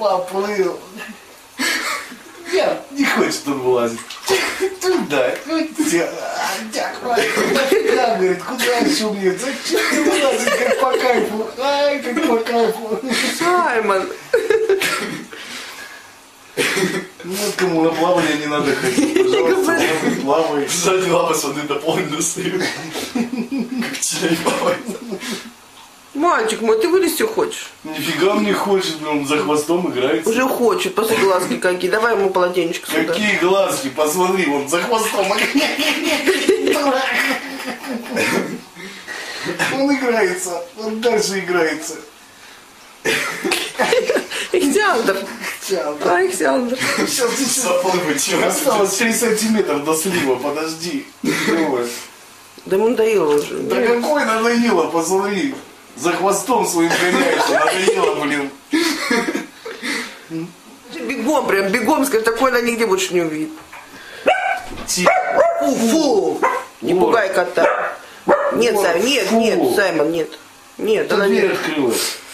поплыл. Нет, не хочет он вылазить. Туда. Да, говорит, куда еще мне? Зачем ты вылазить, как по кайфу? Ай, как по кайфу. Саймон. Ну вот кому на плавание не надо ходить. Пожалуйста, плавай. Сзади лапы с воды дополнительно достают. Как чай плавает. Мальчик мой, ты вылезти хочешь? Нифига он не хочет, он за хвостом играется. Уже хочет, после глазки какие. Давай ему полотенечко сюда. Какие глазки, посмотри, он за хвостом. Он играется, он дальше играется. Ихтиандр. А, Ихтиандр. Сейчас Заплывать чего? осталось 3 сантиметра до слива, подожди. Да ему надоело уже. Да какой надоело, посмотри. За хвостом своим гоняется, надоело, блин. Бегом, прям бегом, скажи, такое она нигде больше не увидит. Тихо. Фу! Не пугай кота. Нет, Вот, Саймон, нет, фу. нет, Саймон, нет. Нет, Да она дверь не... открылась.